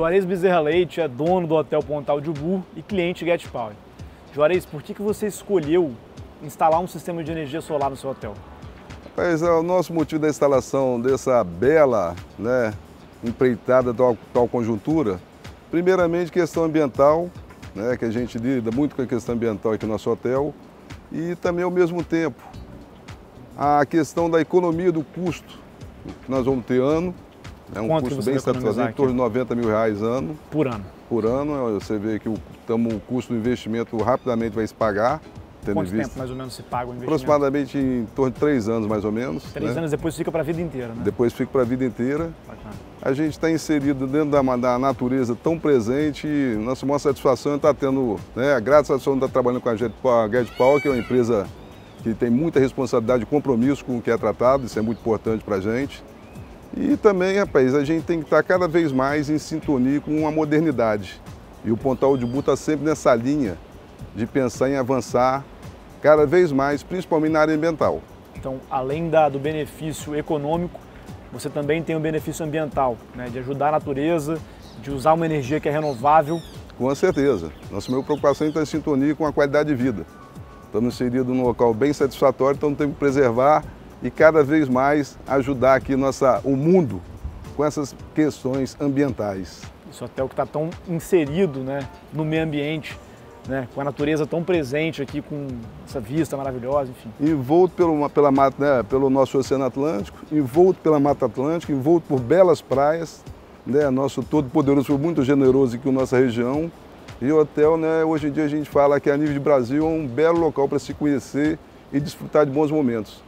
Juarez Bezerra Leite é dono do Hotel Pontal de Ubu e cliente Get Power. Juarez, por que que você escolheu instalar um sistema de energia solar no seu hotel? Rapaz, o nosso motivo da instalação dessa bela, né, empreitada, tal, tal conjuntura, primeiramente questão ambiental, né, que a gente lida muito com a questão ambiental aqui no nosso hotel, e também ao mesmo tempo a questão da economia do custo que nós vamos ter ano. É um Quanto custo você bem vai economizar satisfatório, em torno de noventa mil reais ano. Por ano? Por ano. Você vê que o, tamo, o custo do investimento rapidamente vai se pagar. Tendo Quanto visto, tempo mais ou menos se paga o investimento? aproximadamente em torno de três anos, mais ou menos. Três né? anos depois fica para a vida inteira, né? Depois fica para a vida inteira. Bacana. A gente está inserido dentro da, da natureza tão presente e nossa maior satisfação é estar tendo, né, a grata satisfação de estar trabalhando com a Get Power, que é uma empresa que tem muita responsabilidade e compromisso com o que é tratado, isso é muito importante para a gente. E também, rapaz, a gente tem que estar cada vez mais em sintonia com a modernidade. E o Pontal de Ubu está sempre nessa linha de pensar em avançar cada vez mais, principalmente na área ambiental. Então, além da, do benefício econômico, você também tem o benefício ambiental, né, de ajudar a natureza, de usar uma energia que é renovável. Com certeza. Nossa maior preocupação é estar em sintonia com a qualidade de vida. Estamos inseridos num local bem satisfatório, então temos que preservar e cada vez mais ajudar aqui nossa, o mundo com essas questões ambientais. Esse hotel que está tão inserido, né, no meio ambiente, né, com a natureza tão presente aqui, com essa vista maravilhosa, enfim. Envolto pelo, pela mata, né, pelo nosso Oceano Atlântico, envolto pela Mata Atlântica, envolto por belas praias, né, nosso todo-poderoso foi muito generoso aqui na nossa região. E o hotel, né, hoje em dia a gente fala que a nível de Brasil é um belo local para se conhecer e desfrutar de bons momentos.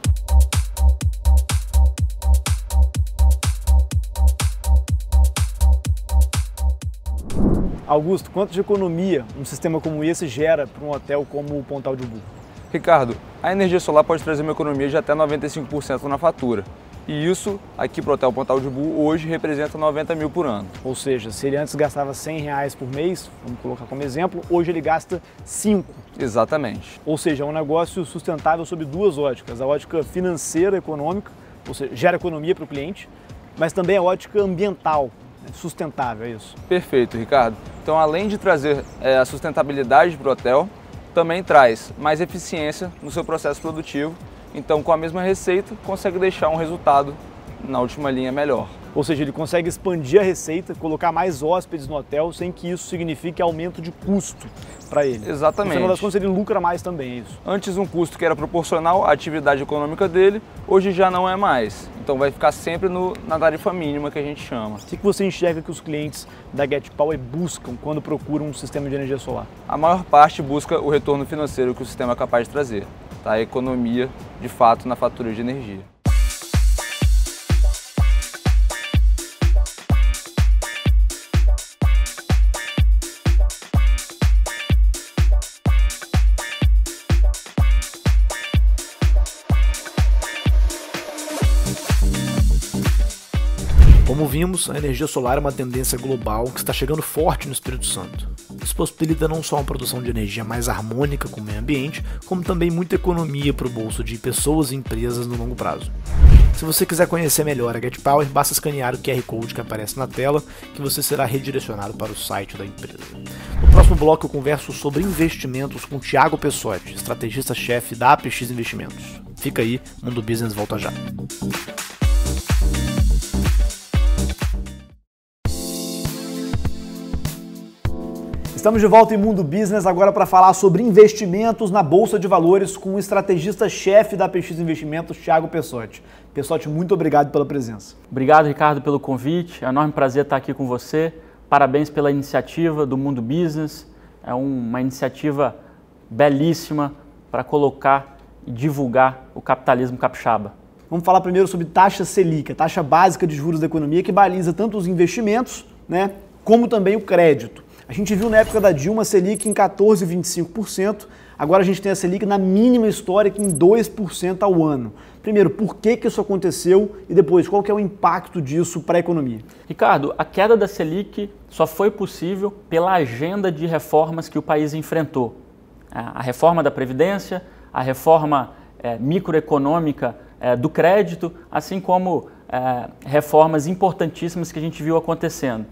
Augusto, quanto de economia um sistema como esse gera para um hotel como o Pontal de Ubu? Ricardo, a energia solar pode trazer uma economia de até noventa e cinco por cento na fatura. E isso, aqui para o Hotel Pontal de Ubu, hoje representa noventa mil por ano. Ou seja, se ele antes gastava cem reais por mês, vamos colocar como exemplo, hoje ele gasta cinco. Exatamente. Ou seja, é um negócio sustentável sob duas óticas. A ótica financeira, econômica, ou seja, gera economia para o cliente, mas também a ótica ambiental, né, sustentável, é isso? Perfeito, Ricardo. Então, além de trazer é, a sustentabilidade para o hotel, também traz mais eficiência no seu processo produtivo. Então, com a mesma receita, consegue deixar um resultado na última linha melhor. Ou seja, ele consegue expandir a receita, colocar mais hóspedes no hotel, sem que isso signifique aumento de custo para ele. Exatamente. No final das contas, ele lucra mais também, é isso. Antes, um custo que era proporcional à atividade econômica dele, hoje já não é mais. Então, vai ficar sempre no, na tarifa mínima que a gente chama. O que você enxerga que os clientes da Get Power buscam quando procuram um sistema de energia solar? A maior parte busca o retorno financeiro que o sistema é capaz de trazer. Tá? A economia, de fato, na fatura de energia. Como vimos, a energia solar é uma tendência global que está chegando forte no Espírito Santo. Isso possibilita não só uma produção de energia mais harmônica com o meio ambiente, como também muita economia para o bolso de pessoas e empresas no longo prazo. Se você quiser conhecer melhor a Get Power, basta escanear o Q R Code que aparece na tela, que você será redirecionado para o site da empresa. No próximo bloco eu converso sobre investimentos com Thiago Pessotti, estrategista-chefe da A P X Investimentos. Fica aí, Mundo Business volta já. Estamos de volta em Mundo Business agora para falar sobre investimentos na Bolsa de Valores com o estrategista-chefe da A P X Investimentos, Thiago Pessotti. Pessotti, muito obrigado pela presença. Obrigado, Ricardo, pelo convite. É um enorme prazer estar aqui com você. Parabéns pela iniciativa do Mundo Business. É uma iniciativa belíssima para colocar e divulgar o capitalismo capixaba. Vamos falar primeiro sobre taxa Selic, a taxa básica de juros da economia que baliza tanto os investimentos, né, como também o crédito. A gente viu na época da Dilma a Selic em quatorze vírgula vinte e cinco por cento, agora a gente tem a Selic na mínima histórica em dois por cento ao ano. Primeiro, por que que isso aconteceu e depois, qual que é o impacto disso para a economia? Ricardo, a queda da Selic só foi possível pela agenda de reformas que o país enfrentou. A reforma da Previdência, a reforma é, microeconômica é, do crédito, assim como é, reformas importantíssimas que a gente viu acontecendo.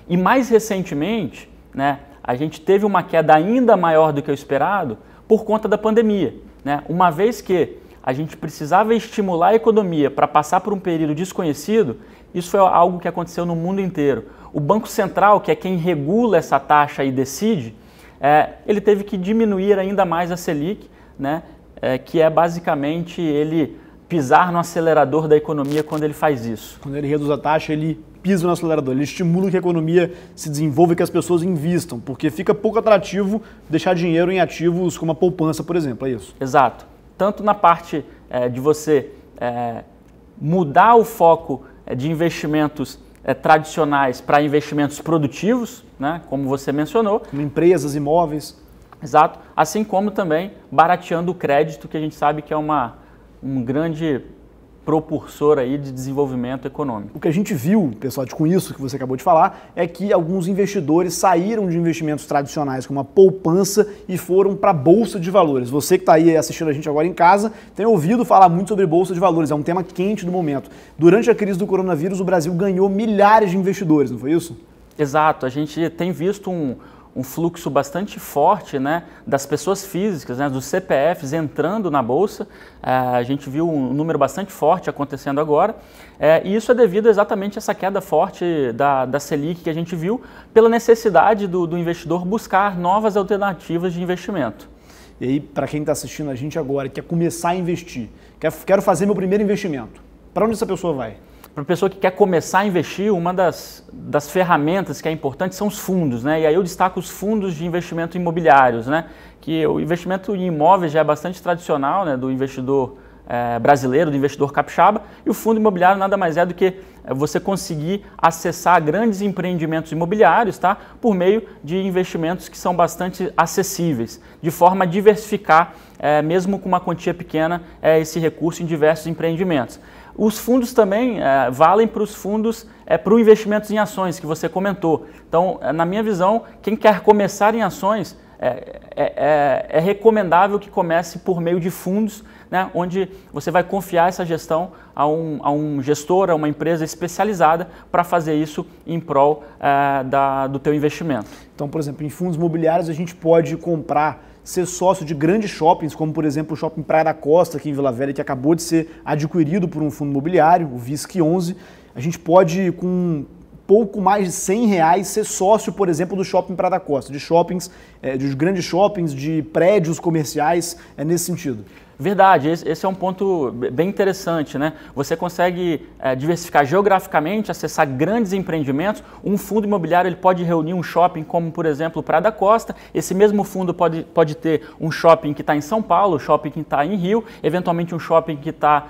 E mais recentemente, né, a gente teve uma queda ainda maior do que o esperado por conta da pandemia, né? Uma vez que a gente precisava estimular a economia para passar por um período desconhecido, isso foi algo que aconteceu no mundo inteiro. O Banco Central, que é quem regula essa taxa e decide, é, ele teve que diminuir ainda mais a Selic, né, é, que é basicamente ele pisar no acelerador da economia quando ele faz isso. Quando ele reduz a taxa, ele pisa no acelerador, ele estimula que a economia se desenvolva e que as pessoas invistam, porque fica pouco atrativo deixar dinheiro em ativos como a poupança, por exemplo, é isso? Exato. Tanto na parte é, de você é, mudar o foco é, de investimentos é, tradicionais para investimentos produtivos, né, como você mencionou. Como empresas, imóveis. Exato. Assim como também barateando o crédito, que a gente sabe que é uma, um grande propulsor aí de desenvolvimento econômico. O que a gente viu, pessoal, com isso que você acabou de falar, é que alguns investidores saíram de investimentos tradicionais como a poupança e foram para a Bolsa de Valores. Você que está aí assistindo a gente agora em casa tem ouvido falar muito sobre Bolsa de Valores, é um tema quente do momento. Durante a crise do coronavírus, o Brasil ganhou milhares de investidores, não foi isso? Exato, a gente tem visto um, um fluxo bastante forte, né, das pessoas físicas, né, dos C P Fs entrando na Bolsa. É, a gente viu um número bastante forte acontecendo agora, é, e isso é devido exatamente a essa queda forte da, da Selic que a gente viu, pela necessidade do, do investidor buscar novas alternativas de investimento. E aí, para quem está assistindo a gente agora, quer começar a investir, quer, quero fazer meu primeiro investimento, para onde essa pessoa vai? Para a pessoa que quer começar a investir, uma das, das ferramentas que é importante são os fundos, né? E aí eu destaco os fundos de investimento imobiliários, né? Que o investimento em imóveis já é bastante tradicional, né, do investidor é, brasileiro, do investidor capixaba, e o fundo imobiliário nada mais é do que você conseguir acessar grandes empreendimentos imobiliários, tá? Por meio de investimentos que são bastante acessíveis, de forma a diversificar, é, mesmo com uma quantia pequena, é, esse recurso em diversos empreendimentos. Os fundos também é, valem para os fundos, é, para o investimento em ações, que você comentou. Então, é, na minha visão, quem quer começar em ações, é, é, é recomendável que comece por meio de fundos, né, onde você vai confiar essa gestão a um, a um gestor, a uma empresa especializada para fazer isso em prol é, da, do teu investimento. Então, por exemplo, em fundos imobiliários a gente pode comprar, ser sócio de grandes shoppings, como por exemplo o Shopping Praia da Costa, aqui em Vila Velha, que acabou de ser adquirido por um fundo imobiliário, o V I S C onze. A gente pode, com pouco mais de cem reais, ser sócio, por exemplo, do Shopping Praia da Costa, de shoppings, é, de grandes shoppings, de prédios comerciais, é nesse sentido. Verdade, esse é um ponto bem interessante, né? Você consegue é, diversificar geograficamente, acessar grandes empreendimentos. Um fundo imobiliário ele pode reunir um shopping como, por exemplo, o Praia da Costa. Esse mesmo fundo pode, pode ter um shopping que está em São Paulo, um shopping que está em Rio, eventualmente um shopping que está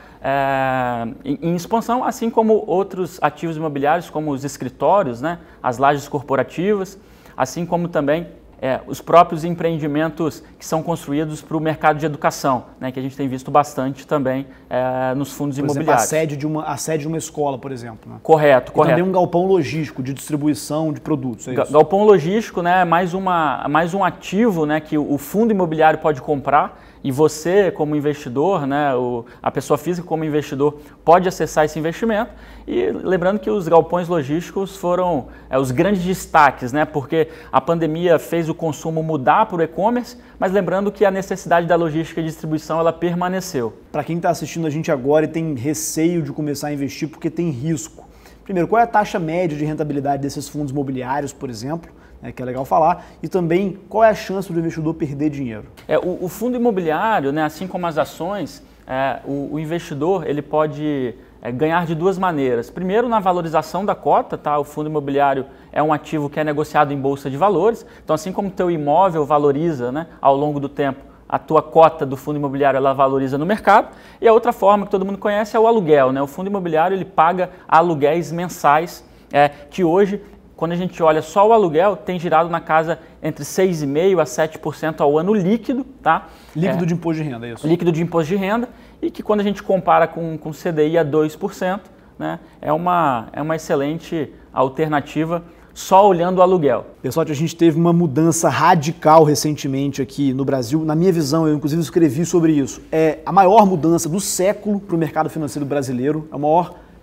é, em, em expansão, assim como outros ativos imobiliários, como os escritórios, né? As lajes corporativas, assim como também É, os próprios empreendimentos que são construídos para o mercado de educação, né, que a gente tem visto bastante também é, nos fundos por imobiliários. Exemplo, a sede de uma, a sede de uma escola, por exemplo. Né? Correto, e correto. também um galpão logístico de distribuição de produtos. É isso? Galpão logístico, né, é mais, uma, mais um ativo, né, que o fundo imobiliário pode comprar. E você, como investidor, né, o, a pessoa física como investidor, pode acessar esse investimento. E lembrando que os galpões logísticos foram é, os grandes destaques, né, porque a pandemia fez o consumo mudar para o e-commerce, mas lembrando que a necessidade da logística e distribuição ela permaneceu. Para quem está assistindo a gente agora e tem receio de começar a investir porque tem risco, primeiro, qual é a taxa média de rentabilidade desses fundos imobiliários, por exemplo? É, que é legal falar, e também qual é a chance do investidor perder dinheiro? É, o, o fundo imobiliário, né, assim como as ações, é, o, o investidor ele pode é, ganhar de duas maneiras. Primeiro, na valorização da cota, tá? O fundo imobiliário é um ativo que é negociado em bolsa de valores, então assim como o teu imóvel valoriza, né, ao longo do tempo, a tua cota do fundo imobiliário ela valoriza no mercado. E a outra forma que todo mundo conhece é o aluguel, né? O fundo imobiliário ele paga aluguéis mensais, é, que hoje, quando a gente olha só o aluguel, tem girado na casa entre seis vírgula cinco por cento a sete por cento ao ano líquido. Tá? Líquido é, de imposto de renda, é isso? Líquido de imposto de renda, e que quando a gente compara com o C D I a dois por cento, né, é, uma, é uma excelente alternativa só olhando o aluguel. Pessoal, a gente teve uma mudança radical recentemente aqui no Brasil. Na minha visão, eu inclusive escrevi sobre isso. É a maior mudança do século para o mercado financeiro brasileiro, a maior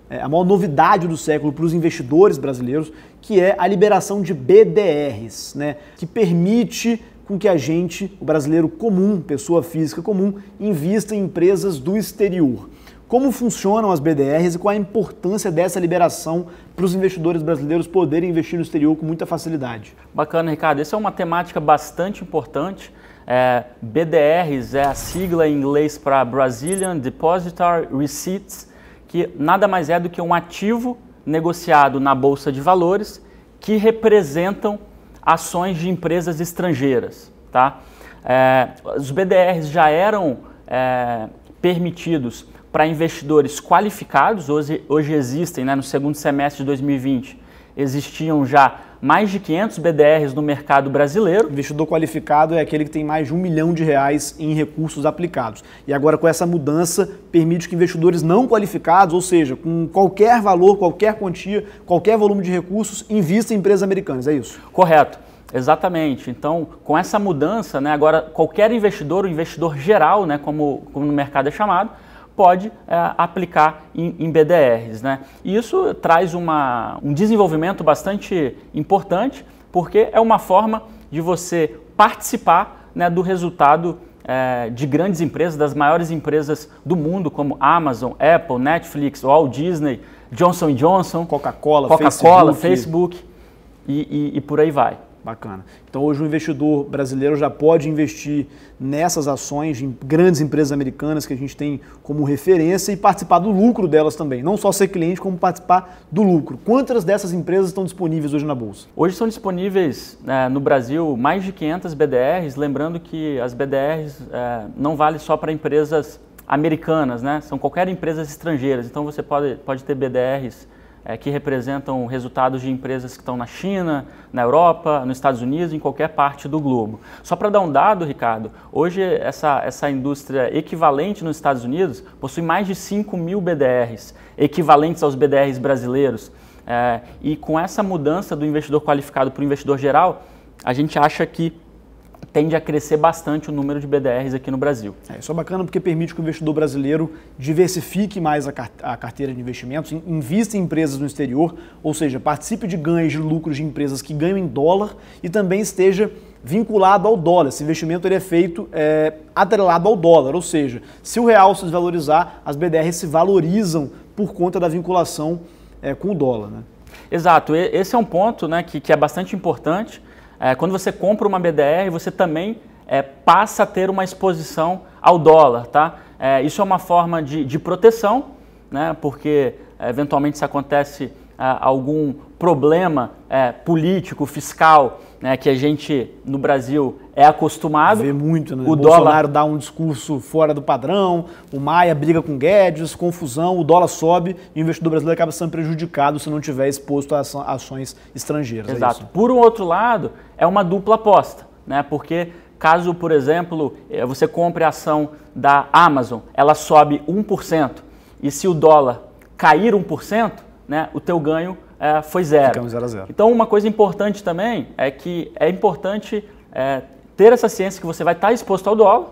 é, a maior novidade do século para os investidores brasileiros, que é a liberação de B D Rs, né, que permite com que a gente, o brasileiro comum, pessoa física comum, invista em empresas do exterior. Como funcionam as B D Rs e qual a importância dessa liberação para os investidores brasileiros poderem investir no exterior com muita facilidade? Bacana, Ricardo. Essa é uma temática bastante importante. É, B D Rs é a sigla em inglês para Brazilian Depositary Receipts, que nada mais é do que um ativo negociado na Bolsa de Valores que representam ações de empresas estrangeiras. Tá? É, os B D Rs já eram é, permitidos para investidores qualificados. Hoje, hoje existem, né, no segundo semestre de dois mil e vinte, existiam já mais de quinhentos B D Rs no mercado brasileiro. Investidor qualificado é aquele que tem mais de um milhão de reais em recursos aplicados. E agora, com essa mudança, permite que investidores não qualificados, ou seja, com qualquer valor, qualquer quantia, qualquer volume de recursos, invistam em empresas americanas, é isso? Correto. Exatamente. Então, com essa mudança, né, agora qualquer investidor, o investidor geral, né, como, como no mercado é chamado, pode é, aplicar em, em B D Rs. Né? E isso traz uma, um desenvolvimento bastante importante, porque é uma forma de você participar, né, do resultado é, de grandes empresas, das maiores empresas do mundo, como Amazon, Apple, Netflix, Walt Disney, Johnson and Johnson, Coca-Cola, Coca-Cola, Facebook, Facebook e, e, e por aí vai. Bacana. Então hoje o investidor brasileiro já pode investir nessas ações em grandes empresas americanas que a gente tem como referência e participar do lucro delas também. Não só ser cliente, como participar do lucro. Quantas dessas empresas estão disponíveis hoje na Bolsa? Hoje são disponíveis é, no Brasil mais de quinhentas B D Rs, lembrando que as B D Rs é, não valem só para empresas americanas, né? São qualquer empresas estrangeiras. Então você pode, pode ter B D Rs É, que representam resultados de empresas que estão na China, na Europa, nos Estados Unidos, em qualquer parte do globo. Só para dar um dado, Ricardo, hoje essa, essa indústria equivalente nos Estados Unidos possui mais de cinco mil B D Rs, equivalentes aos B D Rs brasileiros. É, e com essa mudança do investidor qualificado para o investidor geral, a gente acha que tende a crescer bastante o número de B D Rs aqui no Brasil. É, isso é bacana porque permite que o investidor brasileiro diversifique mais a carteira de investimentos, invista em empresas no exterior, ou seja, participe de ganhos de lucros de empresas que ganham em dólar e também esteja vinculado ao dólar. Esse investimento ele é feito é, atrelado ao dólar, ou seja, se o real se desvalorizar, as B D Rs se valorizam por conta da vinculação é, com o dólar. Né? Exato, esse é um ponto, né, que, que é bastante importante. É, quando você compra uma B D R, você também é, passa a ter uma exposição ao dólar. Tá? É, isso é uma forma de, de proteção, né, porque eventualmente se acontece é, algum problema é, político, fiscal, né, que a gente no Brasil é acostumado. Vê muito, né? O, o dólar... Bolsonaro dá um discurso fora do padrão, o Maia briga com Guedes, confusão, o dólar sobe e o investidor brasileiro acaba sendo prejudicado se não tiver exposto a ações estrangeiras. Exato. É isso? Por um outro lado, é uma dupla aposta, né? Porque caso, por exemplo, você compre a ação da Amazon, ela sobe um por cento e se o dólar cair um por cento, né, o teu ganho é, foi zero. Ficamos zero a zero. Então, uma coisa importante também é que é importante é, ter essa ciência que você vai estar exposto ao dólar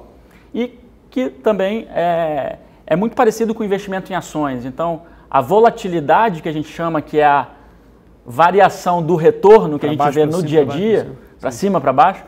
e que também é, é muito parecido com o investimento em ações. Então, a volatilidade que a gente chama que é a variação do retorno que pra a gente baixo, vê no dia a dia, para cima, para baixo,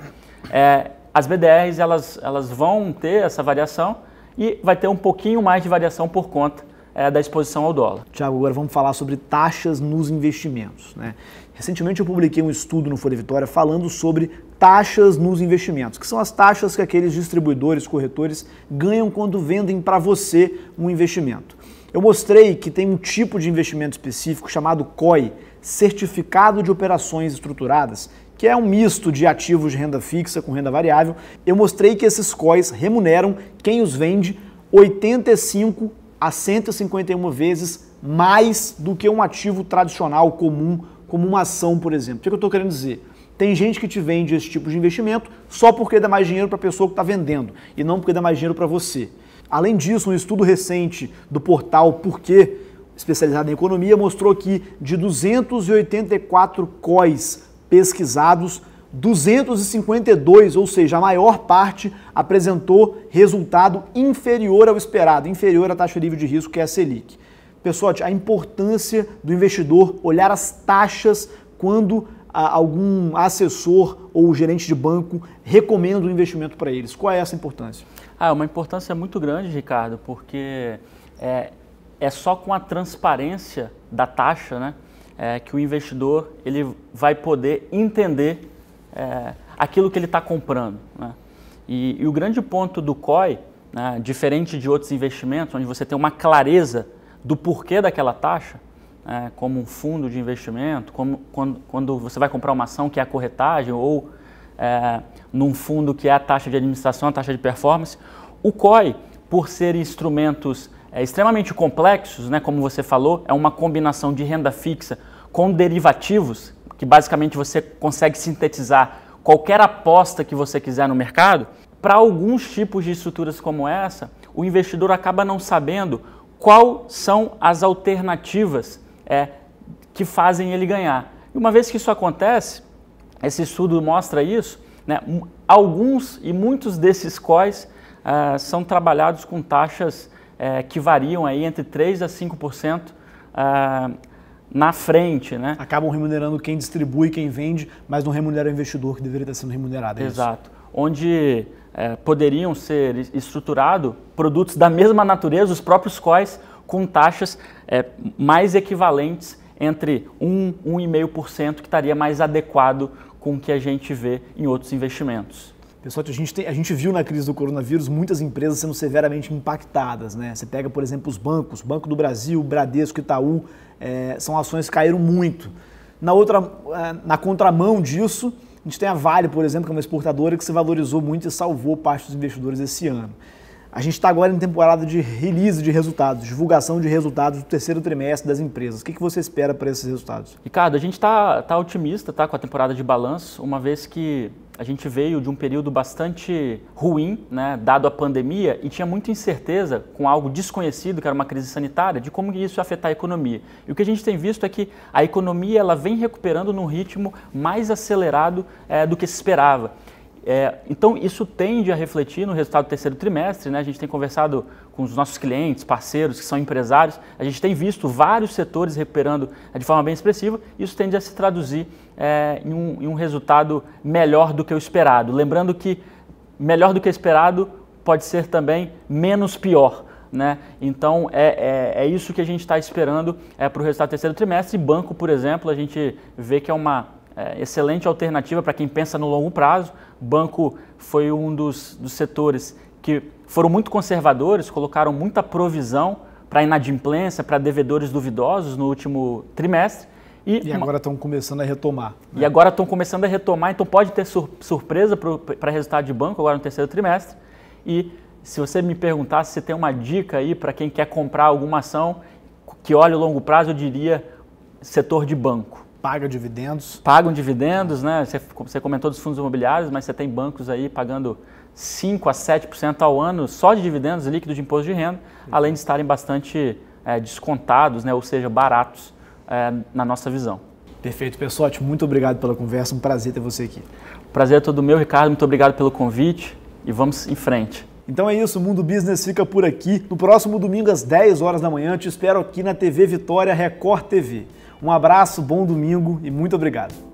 é, as B D Rs elas, elas vão ter essa variação e vai ter um pouquinho mais de variação por conta é, da exposição ao dólar. Tiago, agora vamos falar sobre taxas nos investimentos. Né? Recentemente eu publiquei um estudo no Folha Vitória falando sobre taxas nos investimentos, que são as taxas que aqueles distribuidores, corretores ganham quando vendem para você um investimento. Eu mostrei que tem um tipo de investimento específico chamado C O I, Certificado de Operações Estruturadas, que é um misto de ativos de renda fixa com renda variável. Eu mostrei que esses C O Is remuneram quem os vende oitenta e cinco a cento e cinquenta e uma vezes mais do que um ativo tradicional comum, como uma ação, por exemplo. O que eu estou querendo dizer? Tem gente que te vende esse tipo de investimento só porque dá mais dinheiro para a pessoa que está vendendo e não porque dá mais dinheiro para você. Além disso, um estudo recente do portal Porquê, especializado em economia, mostrou que de duzentos e oitenta e quatro C O Is pesquisados, duzentos e cinquenta e dois, ou seja, a maior parte, apresentou resultado inferior ao esperado, inferior à taxa livre de risco, que é a Selic. Pessoal, a importância do investidor olhar as taxas quando algum assessor ou gerente de banco recomenda um investimento para eles. Qual é essa importância? Ah, uma importância muito grande, Ricardo, porque é, é só com a transparência da taxa, né, é, que o investidor ele vai poder entender é, aquilo que ele está comprando, né? E, e o grande ponto do C O I, né, diferente de outros investimentos, onde você tem uma clareza do porquê daquela taxa, é, como um fundo de investimento, como quando, quando você vai comprar uma ação que é a corretagem ou é, num fundo que é a taxa de administração, a taxa de performance, o C O I, por ser instrumentos é, extremamente complexos, né, como você falou, é uma combinação de renda fixa com derivativos, que basicamente você consegue sintetizar qualquer aposta que você quiser no mercado. Para alguns tipos de estruturas como essa, o investidor acaba não sabendo quais são as alternativas é, que fazem ele ganhar. E uma vez que isso acontece, esse estudo mostra isso, né, alguns e muitos desses C O Is uh, são trabalhados com taxas uh, que variam aí entre três por cento a cinco por cento uh, na frente, né? Acabam remunerando quem distribui, quem vende, mas não remunera o investidor que deveria estar sendo remunerado. É Exato. Isso? Onde uh, poderiam ser estruturados produtos da mesma natureza, os próprios C O Is, com taxas uh, mais equivalentes entre um, um vírgula cinco por cento, que estaria mais adequado com o que a gente vê em outros investimentos. Pessoal, a gente, tem, a gente viu na crise do coronavírus muitas empresas sendo severamente impactadas, né? Você pega, por exemplo, os bancos, Banco do Brasil, Bradesco, Itaú, é, são ações que caíram muito. Na, outra, na contramão disso, a gente tem a Vale, por exemplo, que é uma exportadora que se valorizou muito e salvou parte dos investidores esse ano. A gente está agora em temporada de release de resultados, divulgação de resultados do terceiro trimestre das empresas. O que, que você espera para esses resultados? Ricardo, a gente está tá otimista tá, com a temporada de balanço, uma vez que a gente veio de um período bastante ruim, né, dado a pandemia, e tinha muita incerteza com algo desconhecido, que era uma crise sanitária, de como isso ia afetar a economia. E o que a gente tem visto é que a economia ela vem recuperando num ritmo mais acelerado é, do que se esperava. É, então isso tende a refletir no resultado do terceiro trimestre, né? A gente tem conversado com os nossos clientes, parceiros que são empresários, a gente tem visto vários setores recuperando de forma bem expressiva, isso tende a se traduzir é, em, um, em um resultado melhor do que o esperado. Lembrando que melhor do que o esperado pode ser também menos pior, né? Então é, é, é isso que a gente está esperando é, para o resultado do terceiro trimestre. E banco, por exemplo, a gente vê que é uma É, excelente alternativa para quem pensa no longo prazo. Banco foi um dos, dos setores que foram muito conservadores, colocaram muita provisão para inadimplência, para devedores duvidosos no último trimestre. E, e agora estão começando a retomar. Né? E agora estão começando a retomar, então pode ter sur surpresa para resultado de banco agora no terceiro trimestre. E se você me perguntasse se tem uma dica aí para quem quer comprar alguma ação que olhe o longo prazo, eu diria setor de banco. Paga dividendos. Pagam dividendos, né? Você, você comentou dos fundos imobiliários, mas você tem bancos aí pagando cinco a sete por cento ao ano só de dividendos líquidos de imposto de renda, uhum. além de estarem bastante é, descontados, né? Ou seja, baratos é, na nossa visão. Perfeito, Pessotti, muito obrigado pela conversa, um prazer ter você aqui. Prazer é todo meu, Ricardo, muito obrigado pelo convite e vamos em frente. Então é isso, o Mundo Business fica por aqui. No próximo domingo, às dez horas da manhã, eu te espero aqui na T V Vitória Record T V. Um abraço, bom domingo e muito obrigado.